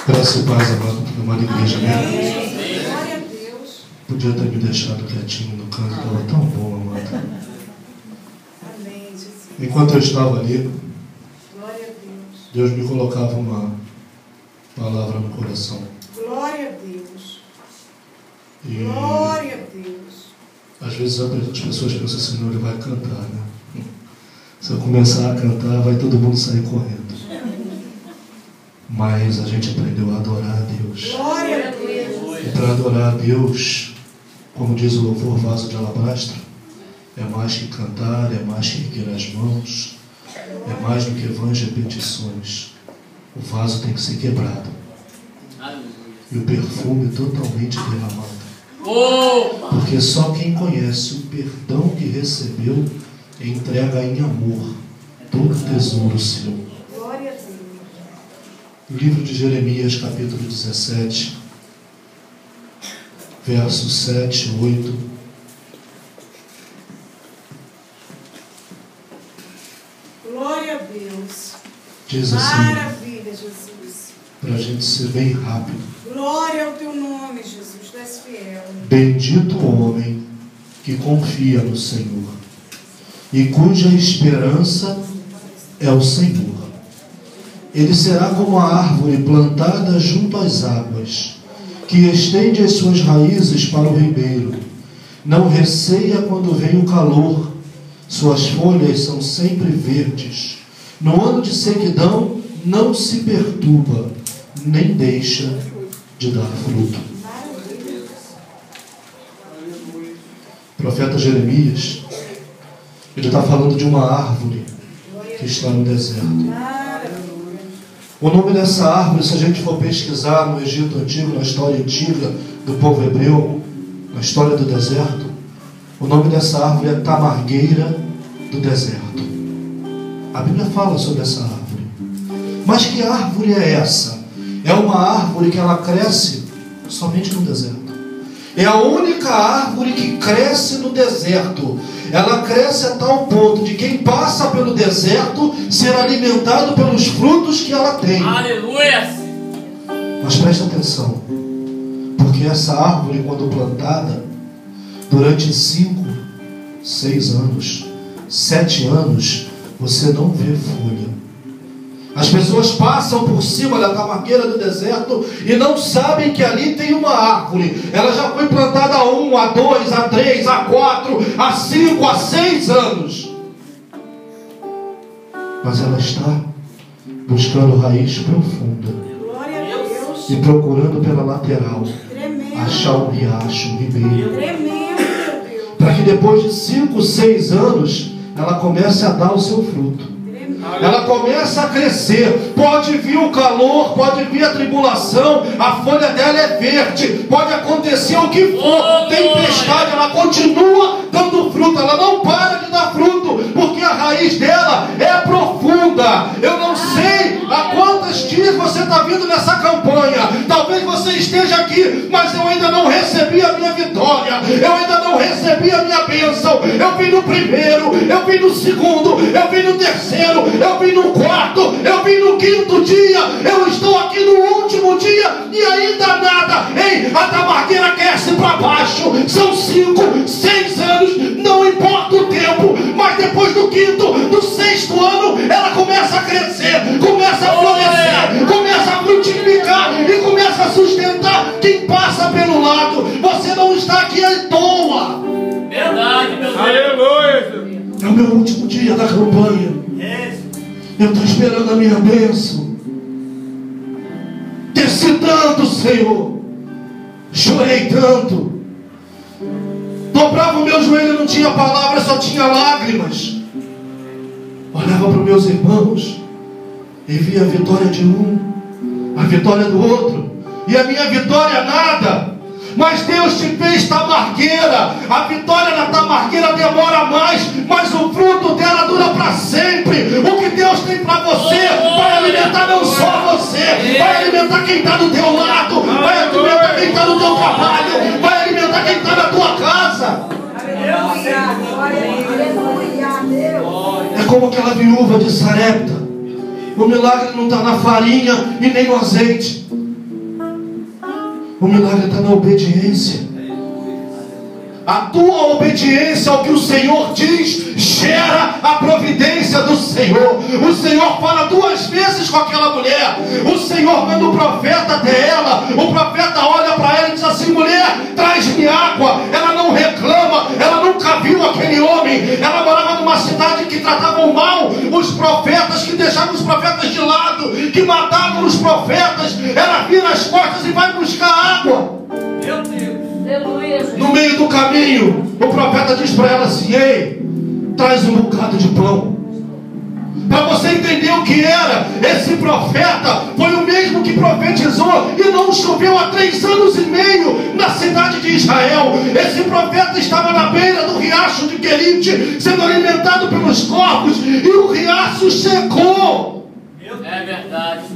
Graça e paz, amada igreja, né? Glória a Deus. Podia ter me deixado quietinho no canto, estava tão bom, amada. Amém, Jesus. Enquanto eu estava ali, Glória a Deus. Deus me colocava uma palavra no coração. Glória a Deus. E Glória a Deus. às vezes as pessoas pensam assim, não, ele vai cantar, né? Se eu começar a cantar, vai todo mundo sair correndo. Mas a gente aprendeu a adorar a Deus. Glória a Deus. E para adorar a Deus, como diz o louvor, vaso de alabastro, é mais que cantar, é mais que erguer as mãos, é mais do que vãs repetições. O vaso tem que ser quebrado. E o perfume totalmente derramado. Porque só quem conhece o perdão que recebeu entrega em amor todo tesouro seu. Glória a Deus. Livro de Jeremias, capítulo 17, versos 7 e 8. Glória a Deus. Diz assim, Maravilha, Jesus. para a gente ser bem rápido: Glória ao teu nome, Jesus. Tu és fiel. bendito o homem que confia no Senhor e cuja esperança é o Senhor. Ele será como a árvore plantada junto às águas, que estende as suas raízes para o ribeiro. Não receia quando vem o calor, suas folhas são sempre verdes. No ano de sequidão não se perturba, nem deixa de dar fruto. O profeta Jeremias, ele está falando de uma árvore que está no deserto. O nome dessa árvore, se a gente for pesquisar no Egito Antigo, na história antiga do povo hebreu, na história do deserto, o nome dessa árvore é tamargueira do deserto. A Bíblia fala sobre essa árvore. Mas que árvore é essa? É uma árvore que ela cresce somente no deserto. É a única árvore que cresce no deserto. Ela cresce a tal ponto de quem passa pelo deserto ser alimentado pelos frutos que ela tem. Aleluia! Mas preste atenção, porque essa árvore, quando plantada, durante 5, 6 anos, 7 anos, você não vê folha. As pessoas passam por cima da tamargueira do deserto e não sabem que ali tem uma árvore. Ela já foi plantada há 1, há 2, há 3, há 4, há 5, há 6 anos. Mas ela está buscando raiz profunda Glória a Deus. e procurando pela lateral Tremendo. achar um riacho, um ribeiro, Tremendo, meu Deus. para que depois de 5, 6 anos ela comece a dar o seu fruto. Ela começa a crescer. Pode vir o calor, pode vir a tribulação, a folha dela é verde, pode acontecer o que for, tempestade, ela continua dando fruto, ela não para de dar fruto, porque a raiz dela é profunda. Eu não sei há quantos dias você está vindo nessa campanha, talvez você esteja aqui, mas eu ainda não recebi a minha vitória, eu ainda não recebi a minha bênção. Eu vim no primeiro, eu vim no segundo, eu vim no terceiro, eu vim no quarto, eu vim no quinto dia, eu estou aqui no último dia e ainda nada. Ei, a tamargueira cresce para baixo, são 5, 6 anos, não importa o tempo, mas depois do quinto, do 6º ano, ela começa a crescer, começa a florescer, começa a frutificar e começa a sustentar quem passa pelo lado. Você não está aqui à toa. Verdade, meu Deus. Aleluia! É o meu último dia da campanha. Eu estou esperando a minha bênção. Desci tanto, Senhor. Chorei tanto. Dobrava o meu joelho, não tinha palavra, só tinha lágrimas. Olhava para os meus irmãos e via a vitória de um, a vitória do outro, e a minha vitória nada. Mas Deus te fez tamargueira. A vitória na tamargueira demora mais, mas o fruto dela dura para sempre. O que Deus tem para você vai alimentar não só você, vai alimentar quem está do teu lado, vai alimentar quem está no teu trabalho, vai alimentar quem está na tua casa. É como aquela viúva de Sarepta. O milagre não está na farinha e nem no azeite. O milagre está na obediência. A tua obediência ao que o Senhor diz gera a providência do Senhor. O Senhor fala 2 vezes com aquela mulher. O Senhor manda o profeta até ela. O profeta olha para ela e diz assim: mulher, traz-me água. Ela não reclama. Ela nunca viu aquele homem. Ela morava numa cidade que tratavam mal os profetas, que deixavam os profetas de lado, que matavam os profetas. Ela vira as costas e vai buscar água. Meu Deus. No meio do caminho, o profeta diz para ela assim: ei, traz um bocado de pão. Para você entender o que era, esse profeta foi o mesmo que profetizou e não choveu há 3 anos e meio na cidade de Israel. Esse profeta estava na beira do riacho de Querite, sendo alimentado pelos corvos, e o riacho secou. É verdade.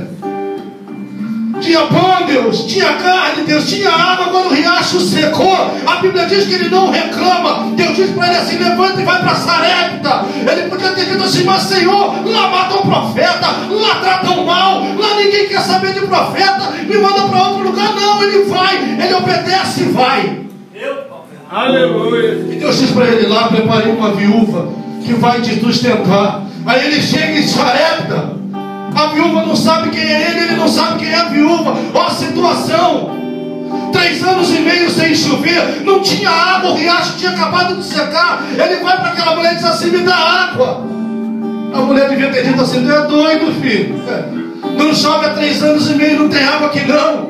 Tinha pão, Deus, tinha carne, Deus, tinha água. Agora o riacho secou. A Bíblia diz que ele não reclama. Deus diz para ele assim: levanta e vai para Sarepta. Ele podia ter dito assim: mas Senhor, lá matam profeta, lá tratam mal, lá ninguém quer saber de profeta, me manda para outro lugar. Não, ele vai, ele obedece e vai. Aleluia. E Deus diz para ele lá: prepare uma viúva que vai te sustentar. Aí ele chega em Sarepta. A viúva não sabe quem é ele não sabe quem é a viúva. Olha a situação: 3 anos e meio sem chover, não tinha água, o riacho tinha acabado de secar. Ele vai para aquela mulher e diz assim: me dá água. A mulher devia ter dito assim: tu é doido, filho, não chove há 3 anos e meio, não tem água aqui não.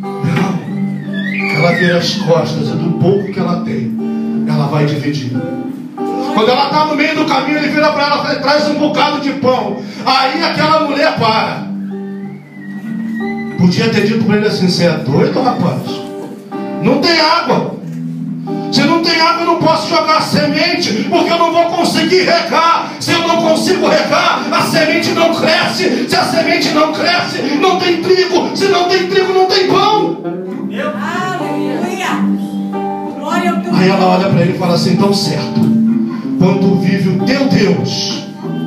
Não, ela vira as costas, e do pouco que ela tem, ela vai dividir. Quando ela está no meio do caminho, ele vira para ela e fala: traz um bocado de pão. Aí aquela mulher para. Podia ter dito para ele assim: você é doido, rapaz? Não tem água. Se não tem água, eu não posso jogar semente, porque eu não vou conseguir regar. Se eu não consigo regar, a semente não cresce. Se a semente não cresce, não tem trigo. Se não tem trigo, não tem pão. Aleluia. Glória ao teu nome. Aí ela olha para ele e fala assim: então certo, quando vive o teu Deus,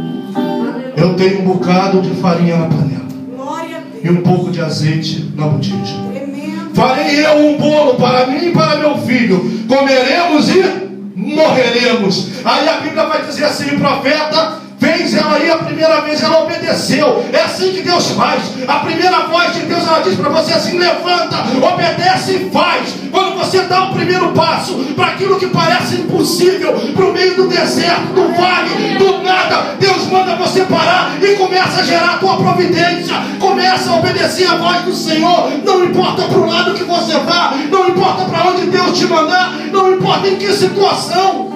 eu tenho um bocado de farinha na panela Glória a Deus. e um pouco de azeite na botija. Tremendo. Farei eu um bolo para mim e para meu filho, comeremos e morreremos. Aí a Bíblia vai dizer assim: o profeta fez ela aí a primeira vez, ela obedeceu. É assim que Deus faz. A primeira voz de Deus, ela diz para você assim: levanta, obedece e faz. Quando você dá o primeiro passo para aquilo que parece impossível, para o meio do deserto, do vale, do nada, Deus manda você parar e começa a gerar a tua providência. Começa a obedecer a voz do Senhor. Não importa para o lado que você vá, não importa para onde Deus te mandar, não importa em que situação.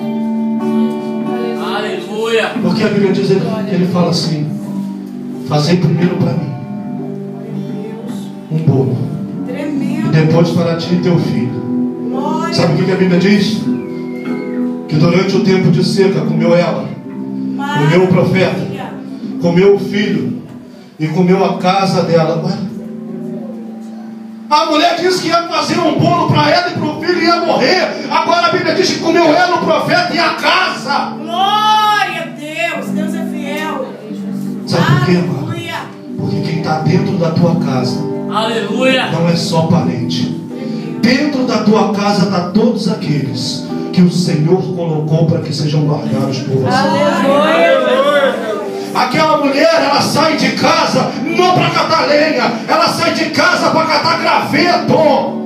Aleluia. Porque a Bíblia diz que ele fala assim: fazei primeiro para mim um bolo, e Tremendo. depois para ti e teu filho. Glória. Sabe o que a Bíblia diz? Que durante o tempo de seca comeu ela, comeu o profeta, comeu o filho e comeu a casa dela. Ué? A mulher disse que ia fazer um bolo para ela e para o filho e ia morrer. Agora a Bíblia diz que comeu ela, o profeta e a casa. Glória a Deus. Deus é fiel. Sabe por quê, mano? Aleluia. Porque quem está dentro da tua casa Aleluia. não é só parente. Dentro da tua casa está todos aqueles que o Senhor colocou para que sejam guardados por você. Aquela mulher, ela sai de casa não para catar lenha, ela sai de casa para catar graveto.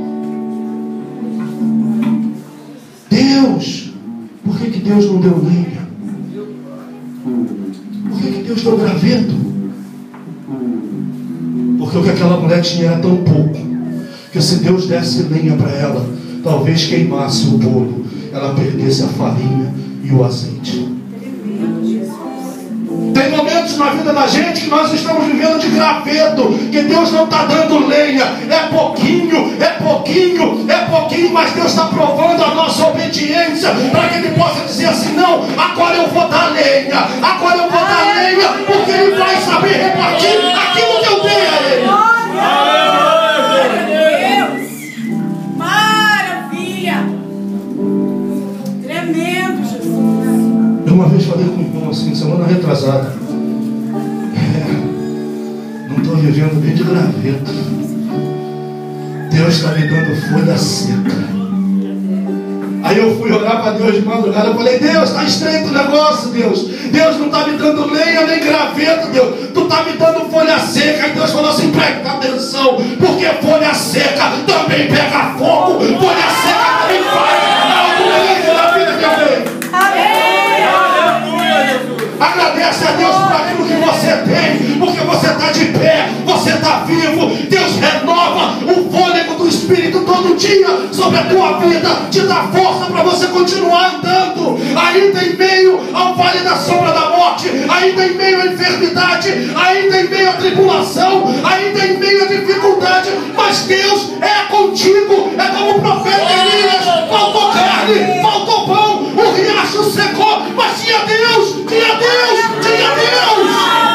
Deus, por que Deus não deu lenha? Por que Deus deu graveto? Porque o que aquela mulher tinha era tão pouco, que se Deus desse lenha para ela, talvez queimasse o bolo, ela perdesse a farinha e o azeite. Tem momentos na vida da gente que nós estamos vivendo de graveto, que Deus não está dando lenha. É pouquinho, mas Deus está provando a nossa obediência, para que Ele possa dizer assim: não, agora eu vou dar lenha, porque Ele vai saber repartir aquilo que eu dei a Ele. Glória a Deus. Maravilha. Tremendo, Jesus. Eu uma vez falei com o irmão assim, semana retrasada: não estou vivendo nem de graveto. Deus está me dando folha seca. Aí eu fui orar para Deus de madrugada. Eu falei: Deus, está estreito o negócio, Deus. Deus não está me dando lenha nem graveto, Deus. Tu está me dando folha seca. E Deus falou assim: presta atenção, porque folha seca também pega fogo. Folha seca também faz algo grande na vida de alguém. Agradece a Deus por aquilo que você tem, porque você está de pé, você está vivo. Deus renova o fôlego do Espírito todo dia sobre a tua vida, te dá força para você continuar andando, ainda em meio ao vale da sombra da morte, ainda em meio à enfermidade, ainda em meio à tribulação, ainda em meio à dificuldade. Mas Deus é contigo. É como o profeta Elias: faltou carne, faltou pão, o riacho secou, mas tinha Deus, tinha Deus, tinha Deus.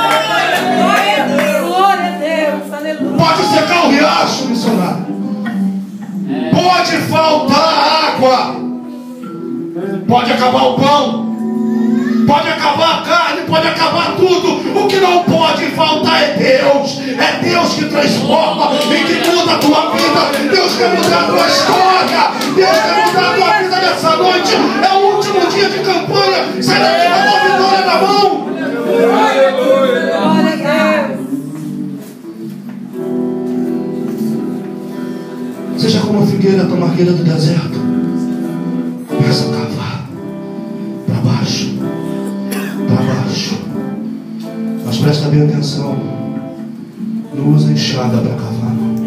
Glória a Deus, aleluia. Pode secar o riacho, missionário. Pode faltar água. Pode acabar o pão. Pode acabar a carne, pode acabar tudo. O que não pode faltar é Deus. É Deus que transforma e que muda a tua vida. Deus quer mudar a tua história. Deus quer mudar a tua vida nessa noite. É o último dia de campanha. Sai daqui com a tua vitória na mão. Glória a Deus. Seja como a figueira tamargueira do deserto. Começa a cavar para baixo, para baixo. Mas presta bem atenção. Não usa enxada para cavar, não.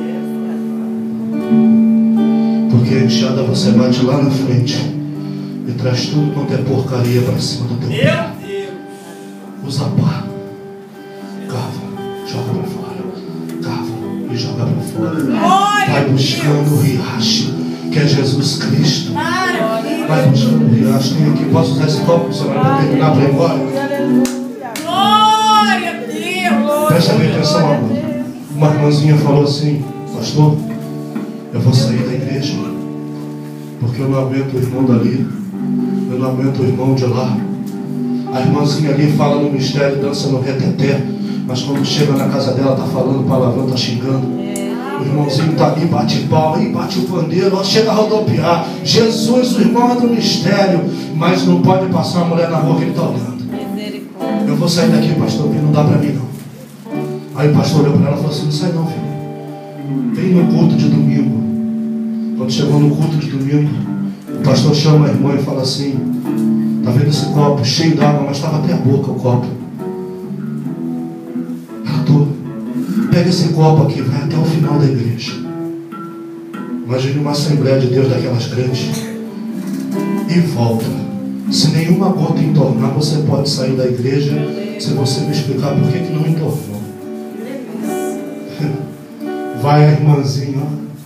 Porque a enxada você bate lá na frente e traz tudo quanto é porcaria para cima do teu pé. Usa pá. Cava, joga para fora. Cava e joga para fora. Vai buscando o riacho, que é Jesus Cristo. Vai buscando o riacho. Tem aqui, posso usar esse copo para terminar para ir embora? Glória a Deus. Presta bem atenção, amor. Uma irmãzinha falou assim: pastor, eu vou sair da igreja, porque eu não aguento o irmão dali, eu não aguento o irmão de lá. A irmãzinha ali fala no mistério, dança no reteté, mas quando chega na casa dela está falando palavrão, está xingando. O irmãozinho está ali, bate palma, e bate o pandeiro, chega a rodopiar. Jesus, o irmão é do mistério, mas não pode passar uma mulher na rua que ele está olhando. Eu vou sair daqui, pastor, porque não dá para mim não. Aí o pastor olhou para ela e falou assim: não sai não, filho. Vem no culto de domingo. Quando chegou no culto de domingo, o pastor chama a irmã e fala assim: está vendo esse copo cheio d'água, mas estava até a boca o copo. Ela toda. Pega esse copo aqui, vai até o final da igreja. Imagine uma Assembleia de Deus daquelas grandes. E volta. Se nenhuma gota entornar, você pode sair da igreja se você me explicar por que não entornou. Vai a irmãzinha,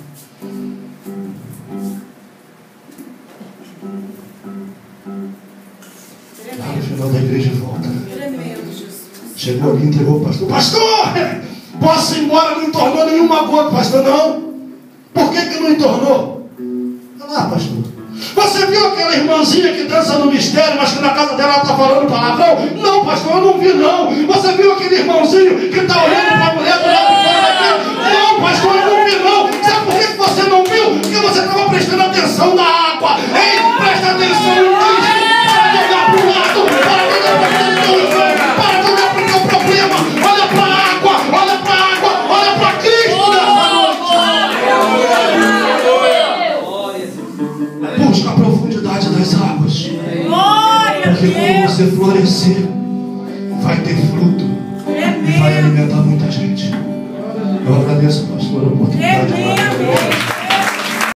lá no final da igreja e volta. Chegou ali, entregou o pastor: pastor, posso ir embora? Não entornou nenhuma gota. Pastor: não. Por que não entornou? Ah, pastor, você viu aquela irmãzinha que dança no mistério, mas que na casa dela está falando palavrão? Não, pastor, eu não vi não. Você viu aquele irmãozinho que está olhando para a mulher do lado de fora daqui? Não, pastor, eu não vi não. Sabe por que você não viu? Porque você estava prestando atenção na água. Ei, presta atenção em Cristo. Para de olhar para o lado, para de olhar para o teu irmão, para de olhar para o teu problema. Olha para a água, olha para a água, olha para Cristo nessa noite. Busca a profundidade das águas. Porque quando você florescer, vai ter fruto.